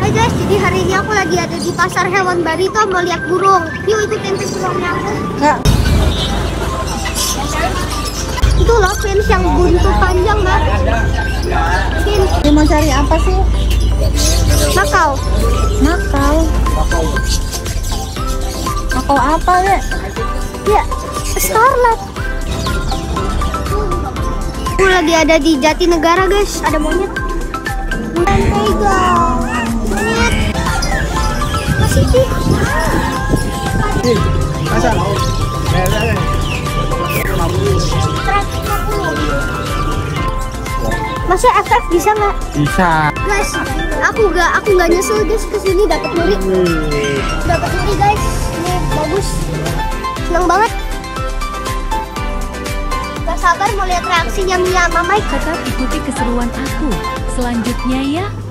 Hai guys, jadi hari ini aku lagi ada di pasar hewan Barito mau lihat burung. Yuk ikutin burungnya aku. Ya. Itu loh fins yang buntut panjang banget. Fins. Ini mau cari apa sih? Makau. Makau. Makau apa deh? Ya, Starlet. Aku lagi ada di Jatinegara guys, ada monyet. Mentega. Monyet. Masih sih. Masa? Masa FF bisa nggak? Bisa. Guys, aku nggak nyesel guys kesini dapat muri. Dapat muri guys, ini bagus. Senang banget. Gak sabar mau lihat reaksinya Mia sama Mike. Tetap ikuti keseruan aku selanjutnya ya.